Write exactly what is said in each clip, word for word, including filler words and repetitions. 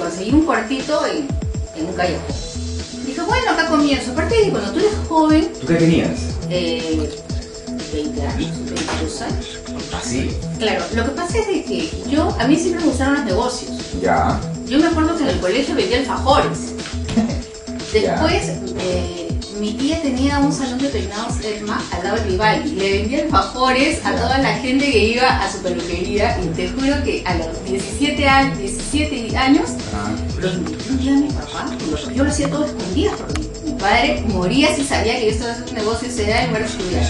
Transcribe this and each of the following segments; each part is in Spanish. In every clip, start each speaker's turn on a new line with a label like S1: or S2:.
S1: conseguí un cuartito en, en un callejón. Dije, bueno, acá comienzo. Aparte de cuando tú eres joven...
S2: ¿Tú qué tenías?
S1: Eh, veinte años, veintidós años.
S2: ¿Así?
S1: Claro, lo que pasa es de que yo, a mí siempre me gustaron los negocios.
S2: Ya.
S1: Yo me acuerdo que en el colegio vendía alfajores. Después, eh, mi tía tenía un salón de peinados Edma al lado del Vivaldi. Le vendía alfajores a toda la gente que iba a su peluquería. Y te juro que a los diecisiete años, diecisiete años los invité un día a mi papá. Yo lo hacía todo escondidas porque mi padre moría si sabía que yo estaba haciendo un negocio y se da en lugar de estudiar.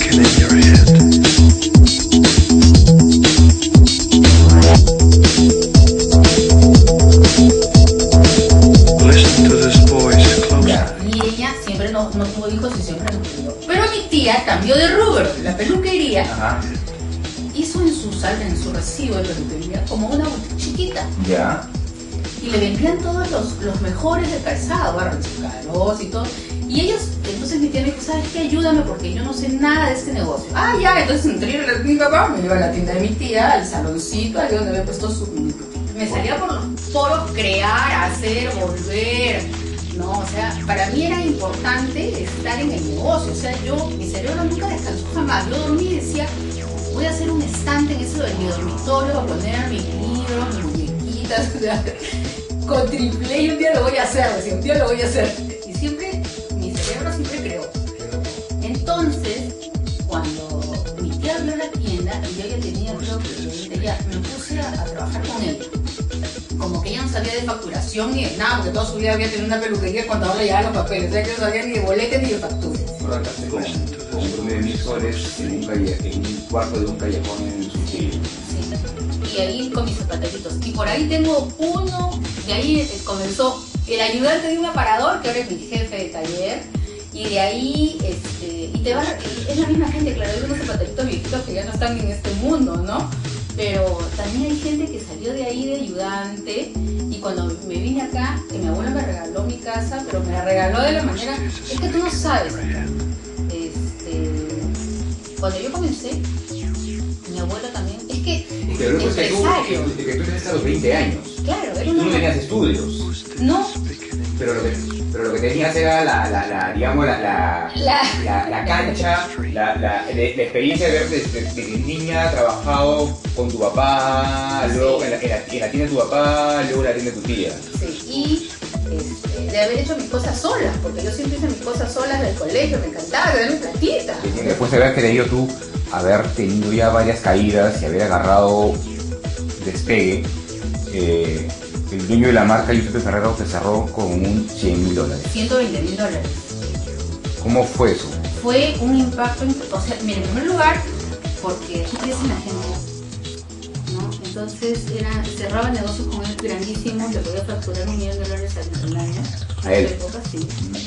S1: Y ella siempre no, no tuvo hijos y siempre nos crió. Pero mi tía cambió de rubro. La peluquería
S2: Ajá.
S1: hizo en su sal, en su recibo de peluquería como una boutique chiquita.
S2: Ya.
S1: Y le vendían todos los, los mejores de calzado, Barranchicaros y todo. Y ellos, entonces mi tía me dijo, ¿sabes qué? Ayúdame porque yo no sé nada de este negocio. Ah, ya, entonces entré a mi papá, me iba a la tienda de mi tía, al saloncito, ahí donde había puesto su... Me salía por los poros crear, hacer, volver. No, o sea, para mí era importante estar en el negocio. O sea, yo, mi cerebro nunca descansó jamás. Yo dormí y decía, voy a hacer un estante en eso de mi dormitorio, voy a poner mis libros, mis muñequitas, o sea, con triple y un día lo voy a hacer, decía, un día lo voy a hacer. Y siempre, mi cerebro siempre creó. Entonces, cuando mi tía abrió la tienda, y yo ya tenía, creo que ya me puse a, a trabajar con ella. Como que ella no sabía de facturación ni de nada, porque toda su vida había tenido una peluquería cuando ahora llegaban los papeles. O sea, que no sabía ni de boletes ni de facturas.
S2: Ahora acabé con, con un promedio de mil soles en un, calle, en un cuarto de un callejón en Surquillo.
S1: Sí. Y ahí con mis zapatelitos. Y por ahí tengo uno, de ahí comenzó el ayudante de un aparador, que ahora es mi jefe de taller. Y de ahí, este, y te va, es la misma gente, claro, hay unos zapatelitos viejitos que ya no están en este mundo, ¿no? Pero también hay gente que salió de ahí de ayudante y cuando me vine acá, que mi abuela me regaló mi casa, pero me la regaló de la manera, es que tú no sabes, este, cuando yo comencé, mi abuela también, es que,
S2: y que luego es que tú, que, que tú tenías a los veinte años.
S1: Claro, era
S2: y tú
S1: una...
S2: no tenías estudios.
S1: No.
S2: Pero lo que, pero lo que tenías era la, la, la digamos, la, la,
S1: la...
S2: la, la cancha, la, la, la experiencia de ver desde de, de niña trabajado con tu papá, sí. Luego en la, en, la, en la tienda de tu papá, luego en la tienda de tu tía.
S1: Sí, y este, de haber hecho mis cosas solas, porque yo siempre hice mis cosas solas del colegio, me encantaba, de dar mi platita.
S2: Después de haber tenido tú, haber tenido ya varias caídas y haber agarrado despegue, eh, el dueño de la marca, Giuseppe Ferrero, te cerró con un cien mil dólares.
S1: ciento veinte mil dólares.
S2: ¿Cómo fue eso?
S1: Fue un impacto, o sea, mira, en primer lugar, porque tú crees en la gente, ¿no? Entonces era, cerraba negocios con él grandísimos, le podía facturar un millón de dólares al año.
S2: ¿A él?
S1: Época, sí.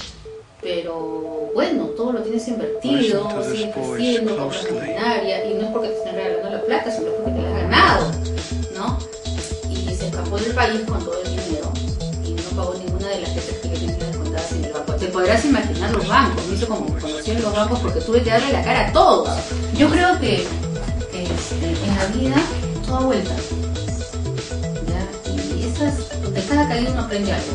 S1: Pero bueno, todo lo tienes invertido, sigues creciendo, compras maquinaria, y no es porque te estén regalando la plata, sino porque te la has ganado, ¿no? Se escapó del país con todo el dinero y no pagó ninguna de las veces que le tenía descontadas en el banco. Te podrás imaginar los bancos, me hizo como conocían los bancos porque tuve que darle la cara a todos. Yo creo que este, en la vida toda vuelta. ¿Ya? Y esas, de cada caída uno aprende algo.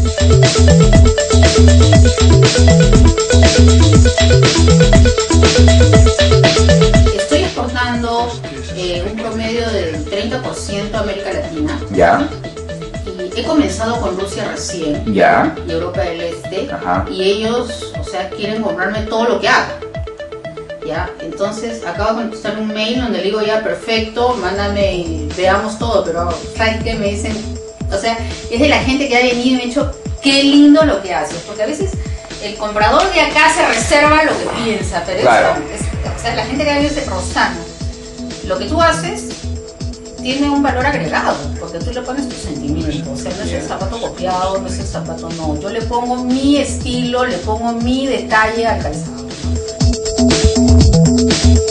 S1: Estoy exportando eh, un promedio del treinta por ciento a América Latina.
S2: Ya.
S1: Y he comenzado con Rusia recién.
S2: Ya.
S1: Y Europa del Este.
S2: Ajá.
S1: Y ellos, o sea, quieren comprarme todo lo que haga. Ya. Entonces acabo de contestar un mail donde le digo ya perfecto, mándame y veamos todo. Pero ¿sabes qué? Me dicen, o sea, es de la gente que ha venido y me ha dicho qué lindo lo que haces. Porque a veces el comprador de acá se reserva lo que piensa, pero
S2: claro.
S1: es, es, o sea, la gente que ha venido dice, Rosana, lo que tú haces tiene un valor agregado, porque tú le pones tu sentimiento, o sea, no es el zapato copiado, no es el zapato no, yo le pongo mi estilo, le pongo mi detalle al calzado.